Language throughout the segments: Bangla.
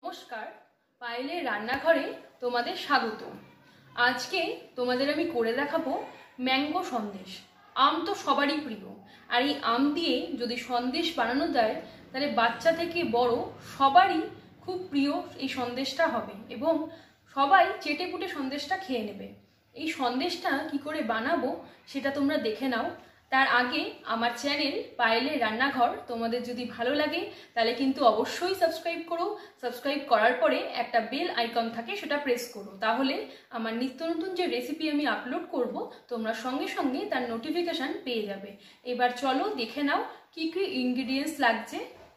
নমস্কার, পায়েলের রান্নাঘরে তোমাদের স্বাগত। আজকে তোমাদের আমি করে দেখাবো ম্যাঙ্গো সন্দেশ। আম তো সবারই প্রিয়, আর এই আম দিয়ে যদি সন্দেশ বানানো যায় তাহলে বাচ্চা থেকে বড় সবারই খুব প্রিয় এই সন্দেশটা হবে এবং সবাই চেটেপুটে সন্দেশটা খেয়ে নেবে। এই সন্দেশটা কি করে বানাবো সেটা তোমরা দেখে নাও। তার আগে আমার চ্যানেল পায়েলের রান্নাঘর তোমাদের যদি ভালো লাগে তাহলে কিন্তু অবশ্যই সাবস্ক্রাইব করো। সাবস্ক্রাইব করার পরে একটা বেল আইকন থাকে, সেটা প্রেস করো, তাহলে আমার নিত্য নতুন যে রেসিপি আমি আপলোড করব তোমরা সঙ্গে সঙ্গে তার নোটিফিকেশান পেয়ে যাবে। এবার চলো দেখে নাও কি কি ইনগ্রিডিয়েন্টস লাগছে।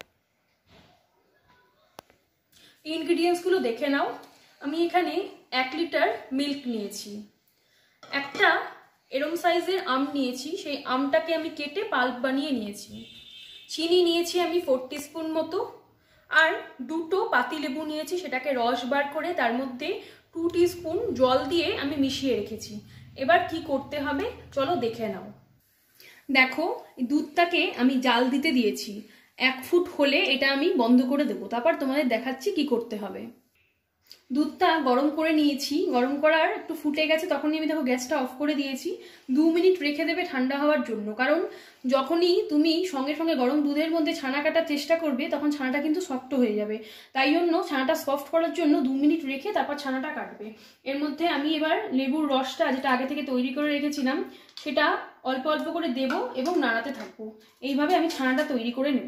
ইনগ্রিডিয়েন্টসগুলো দেখে নাও। আমি এখানে 1 লিটার মিল্ক নিয়েছি, একটা এরম সাইজের আম নিয়েছি, সেই আমটাকে আমি কেটে পাল্প বানিয়ে নিয়েছি। চিনি নিয়েছি আমি 4 টিস্পুন মতো, আর 2টো পাতিলেবু নিয়েছি, সেটাকে রস বার করে তার মধ্যে 2 টিস্পুন জল দিয়ে আমি মিশিয়ে রেখেছি। এবার কি করতে হবে চলো দেখে নাও। দেখো, দুধটাকে আমি জাল দিতে দিয়েছি, 1 ফুট হলে এটা আমি বন্ধ করে দেবো, তারপর তোমাদের দেখাচ্ছি কি করতে হবে। দুধটা গরম করে নিয়েছি, গরম করার একটু ফুটে গেছে, তখনই আমি দেখো গ্যাসটা অফ করে দিয়েছি। 2 মিনিট রেখে দেবে ঠান্ডা হওয়ার জন্য, কারণ যখনই তুমি সঙ্গে সঙ্গে গরম দুধের মধ্যে ছানা কাটার চেষ্টা করবে তখন ছানাটা কিন্তু শক্ত হয়ে যাবে। তাই জন্য ছানাটা সফট করার জন্য 2 মিনিট রেখে তারপর ছানাটা কাটবে। এর মধ্যে আমি এবার লেবুর রসটা যেটা আগে থেকে তৈরি করে রেখেছিলাম সেটা অল্প অল্প করে দেব এবং নাড়াতে থাকবো। এইভাবে আমি ছানাটা তৈরি করে নেব।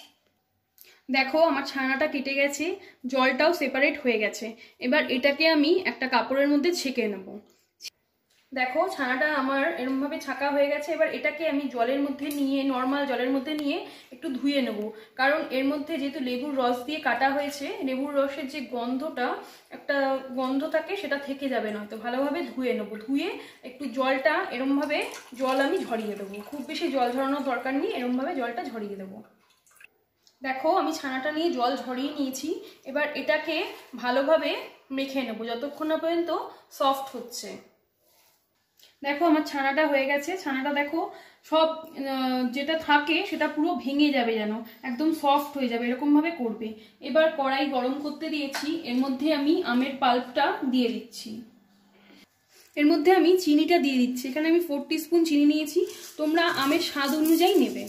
দেখো, আমার ছানাটা কেটে গেছে, জলটাও সেপারেট হয়ে গেছে। এবার এটাকে আমি একটা কাপড়ের মধ্যে ছেঁকে নেব। দেখো, ছানাটা আমার এরকমভাবে ছাঁকা হয়ে গেছে। এবার এটাকে আমি জলের মধ্যে নিয়ে, নর্মাল জলের মধ্যে নিয়ে একটু ধুয়ে নেব, কারণ এর মধ্যে যেহেতু লেবুর রস দিয়ে কাটা হয়েছে, লেবুর রসের যে গন্ধটা, একটা গন্ধ থাকে, সেটা থেকে যাবে না। তো ভালোভাবে ধুয়ে নেব। ধুয়ে একটু জলটা এরকমভাবে জল আমি ঝরিয়ে দেবো, খুব বেশি জল ঝরানোর দরকার নেই, এরকমভাবে জলটা ঝরিয়ে দেবো। দেখো, আমি ছানাটা নিয়ে জল ঝরিয়ে নিয়েছি। এবার এটাকে ভালোভাবে মেখে নেবো যতক্ষণ না পর্যন্ত সফট হচ্ছে। দেখো, আমার ছানাটা হয়ে গেছে। ছানাটা দেখো সব যেটা থাকে সেটা পুরো ভেঙে যাবে, যেন একদম সফট হয়ে যাবে, এরকমভাবে করবে। এবার কড়াই গরম করতে দিয়েছি, এর মধ্যে আমি আমের পাল্পটা দিয়ে দিচ্ছি। এর মধ্যে আমি চিনিটা দিয়ে দিচ্ছি। এখানে আমি 4 টিস্পুন চিনি নিয়েছি, তোমরা আমের স্বাদ অনুযায়ী নেবে।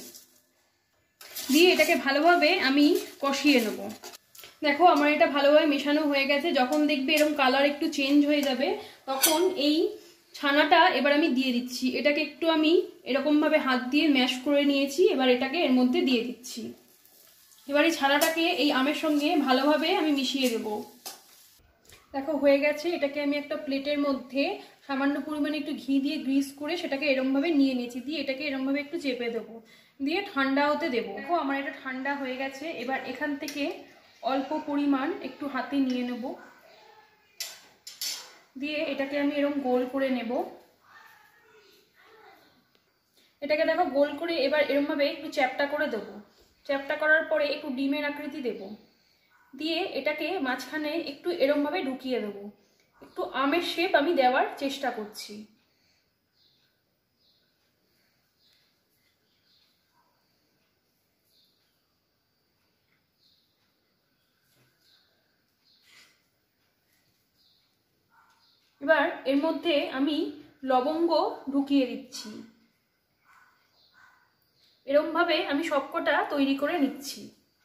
দিয়ে এটাকে ভালোভাবে আমি কষিয়ে নেব। দেখো, আমার এটা ভালোভাবে মেশানো হয়ে গেছে। যখন দেখবে এরকম কালার একটু চেঞ্জ হয়ে যাবে তখন এই ছানাটা এবার আমি দিয়ে দিচ্ছি। এটাকে একটু আমি এরকমভাবে হাত দিয়ে ম্যাশ করে নিয়েছি, এবার এটাকে এর মধ্যে দিয়ে দিচ্ছি। এবার এই ছানাটাকে এই আমের সঙ্গে ভালোভাবে আমি মিশিয়ে দেব। দেখো, হয়ে গেছে। এটাকে আমি একটা প্লেটের মধ্যে সামান্য পরিমাণে একটু ঘি দিয়ে গ্রিস করে সেটাকে এরমভাবে নিয়ে নিয়েছি। দিয়ে এটাকে এরমভাবে একটু চেপে দেবো, দিয়ে ঠান্ডা হতে দেবো। দেখো, আমার এটা ঠান্ডা হয়ে গেছে। এবার এখান থেকে অল্প পরিমাণ একটু হাতে নিয়ে নেব, দিয়ে এটাকে আমি এরকম গোল করে নেব। এটাকে দেখো গোল করে এবার এরমভাবে একটু চ্যাপ্টা করে দেবো। চ্যাপ্টা করার পরে একটু ডিমের আকৃতি দেব, দিয়ে এটাকে মাঝখানে একটু এরমভাবে ঢুকিয়ে দেবো। একটু আমের শেপ আমি দেওয়ার চেষ্টা করছি। এবার এর মধ্যে আমি লবঙ্গ ঢুকিয়ে দিচ্ছি। এরকমভাবে আমি সবকটা তৈরি করে নিচ্ছি।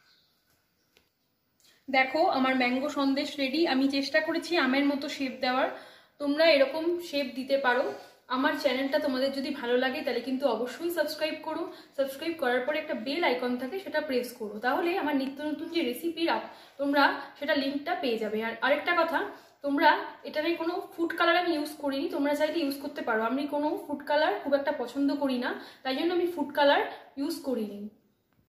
দেখো, আমার ম্যাঙ্গো সন্দেশ রেডি। আমি চেষ্টা করেছি আমের মতো শেপ দেওয়ার, তোমরা এরকম শেপ দিতে পারো। আমার চ্যানেলটা তোমাদের যদি ভালো লাগে তাহলে কিন্তু অবশ্যই সাবস্ক্রাইব করো। সাবস্ক্রাইব করার পরে একটা বেল আইকন থাকে, সেটা প্রেস করো, তাহলে আমার নিত্য নতুন যে রেসিপির তোমরা সেটা লিঙ্কটা পেয়ে যাবে। আর আরেকটা কথা, তোমরা এটাতে কোনো ফুড কালার আমি ইউজ করিনি, তোমরা চাইলে ইউজ করতে পারো। আমি কোনো ফুড কালার খুব একটা পছন্দ করি না, তাই জন্য আমি ফুড কালার ইউজ করিনি।